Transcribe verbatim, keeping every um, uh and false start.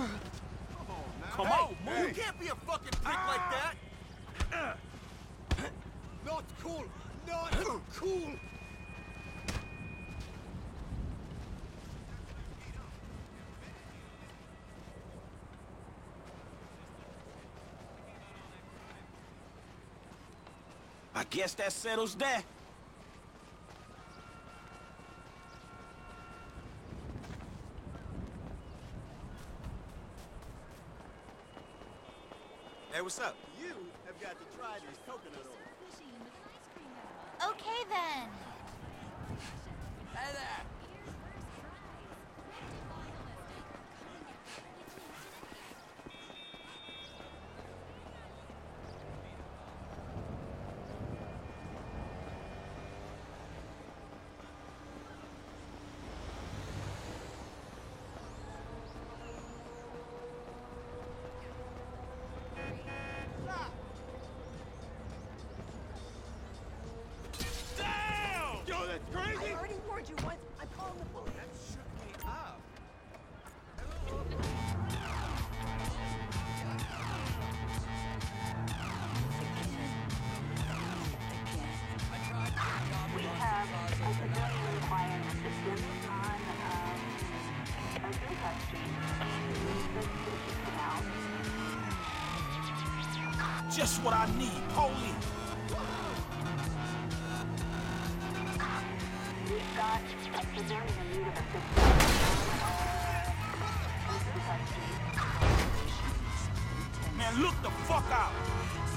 Come hey, on, move. You can't be a fucking prick ah. like that. Not cool. Not cool. I guess that settles that. Hey, what's up? You have got to try this coconut oil. Okay, then. Hey there. Crazy? I already warned you once. I'm calling the police. That shook me up. We have a civilian requiring assistance on um, Azusa Street. Just what I need, police. We've got a civilian in need of assistance. Man, look the fuck out!